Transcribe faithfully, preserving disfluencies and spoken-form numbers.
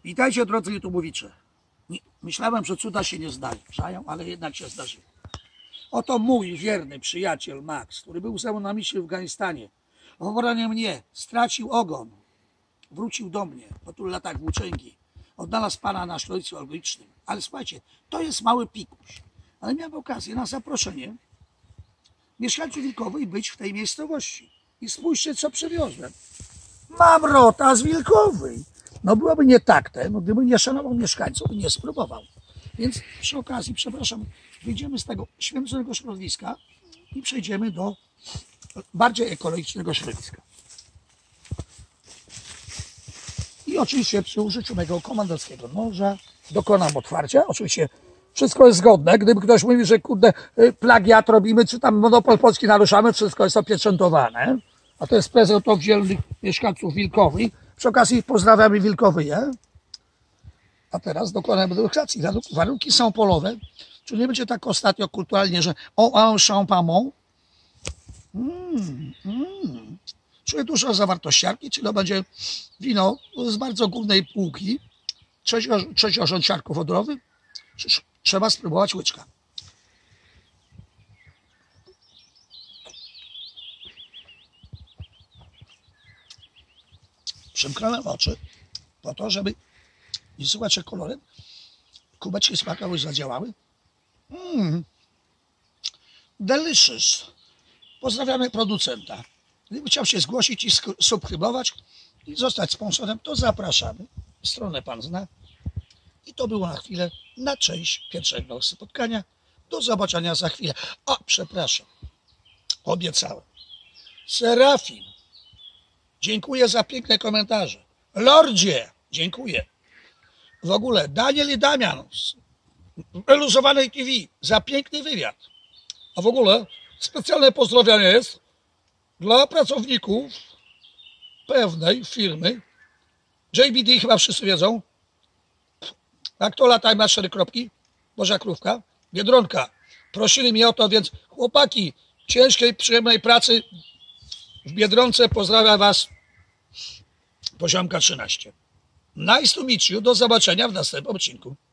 Witajcie, drodzy YouTubowicze. Myślałem, że cuda się nie zdarzają, ale jednak się zdarzyły. Oto mój wierny przyjaciel Max, który był ze mną na misji w Afganistanie. W obronie mnie stracił ogon. Wrócił do mnie po tylu latach włóczęgi. Odnalazł pana na szkolnictwie algoritmicznym. Ale słuchajcie, to jest mały pikuś. Ale miałem okazję na zaproszenie mieszkańców Wilkowej być w tej miejscowości. I spójrzcie, co przywiozłem. Mam rota z Wilkowej. No byłoby nie taktem, no gdyby nie szanował mieszkańców i nie spróbował. Więc przy okazji, przepraszam, wyjdziemy z tego święconego środowiska i przejdziemy do bardziej ekologicznego środowiska. I oczywiście przy użyciu mego komanderskiego noża dokonam otwarcia. Oczywiście wszystko jest zgodne. Gdyby ktoś mówił, że kurde plagiat robimy, czy tam monopol polski naruszamy, wszystko jest opieczętowane. A to jest prezent od dzielnych mieszkańców Wilkowej. Przy okazji pozdrawiamy Wilkowyje. A teraz dokonamy degustacji. Warunki są polowe, czyli nie będzie tak ostatnio kulturalnie, że o, un champamon. Mm, mm. Czuję dużo zawartościarki, czyli to będzie wino z bardzo górnej półki. Trzeciorząd siarków wodorowy. Trzeba spróbować łyczka. Przymknąłem oczy po to, żeby nie słuchać się kolorem. Kubeczki smaka już zadziałały. Mmm. Delicious. Pozdrawiamy producenta. Gdyby chciał się zgłosić i subskrybować i zostać sponsorem, to zapraszamy. Stronę pan zna. I to było na chwilę, na część pierwszego spotkania. Do zobaczenia za chwilę. O, przepraszam. Obiecałem. Serafin. Dziękuję za piękne komentarze. Lordzie, dziękuję. W ogóle Daniel i Damian z Eluzowanej T V za piękny wywiad. A w ogóle specjalne pozdrowienie jest dla pracowników pewnej firmy. J B D chyba wszyscy wiedzą. Jak to lata ma cztery kropki? Boża Krówka. Biedronka. Prosili mnie o to, więc chłopaki, ciężkiej, przyjemnej pracy w Biedronce. Pozdrawiam was. Poziomka trzynaście. Nice to meet you. Do zobaczenia w następnym odcinku.